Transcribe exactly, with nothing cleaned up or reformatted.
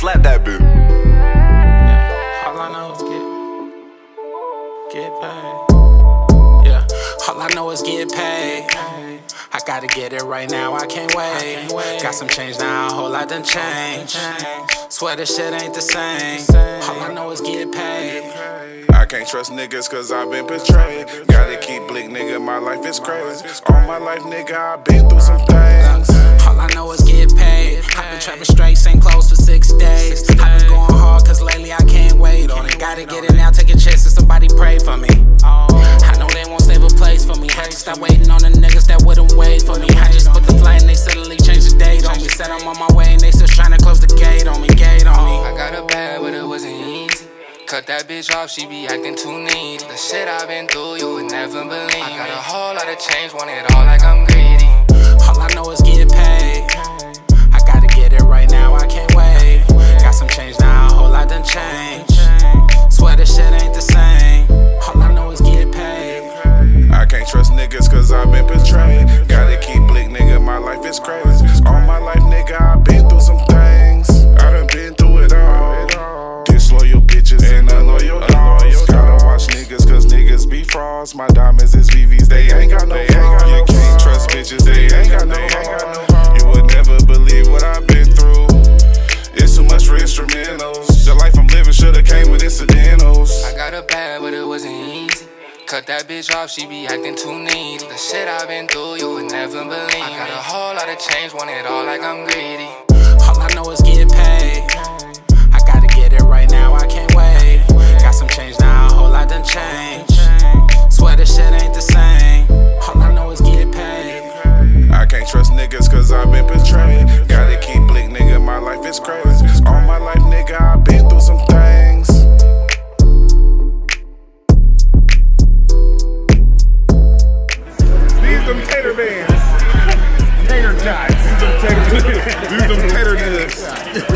slap that bitch. Yeah. All I know is get, get paid. Yeah. All I know is get paid. I gotta get it right now, I can't wait. Got some change now, a whole lot done change. Swear this shit ain't the same. All I know is get paid. I can't trust niggas cause I've been betrayed. Gotta keep blick, nigga, my life is crazy. All my life, nigga, I've been through some things. All I know is get paid. I've been trapping straight, same clothes for six days. I've been going hard cause lately I can't wait on it. Gotta get it now, take a chance and somebody pray for me. I know they won't save a place for me. Had to stop waiting on the niggas that wouldn't wait for me. I just booked the flight and they suddenly changed the date on me. Said I'm on my way and they still trying to close the gate on me, gate on me. I got a bad, but it wasn't easy. Cut that bitch off, she be acting too needy. The shit I've been through, you would never believe. I got a whole lot of change, want it all like I'm greedy. All I know is get paid. I gotta get it right now, I can't wait. Got some change now, a whole lot done change. Swear this shit ain't the same. All I know is get paid. I can't trust niggas cause I've been betrayed. Gotta keep blick, nigga, my life is crazy. All my life, nigga, I've been through some things. I done been through it all. Disloyal bitches and unloyal dogs. Gotta watch niggas cause niggas be frauds. My diamonds is V Vs, they ain't got no flaws. You can't trust bitches, they ain't got no harm. You would never believe what I've been through. It's too much for instrumentals. The life I'm living shoulda came with incidentals. I got a bad, but it wasn't easy. Cut that bitch off, she be acting too needy. The shit I've been through, you would never believe. I got a whole lot of change, want it all like I'm greedy. All I know is get paid. I gotta get it right now, I can't wait. Got some change now, a whole lot done change. Swear this shit ain't the same. All I know is get paid. I can't trust niggas cause I've been betrayed. Gotta keep blick, nigga, my life is crazy. All my life, nigga, I've been through some things. These them tater bands. Tater tots. These them tater, these them tater nuts.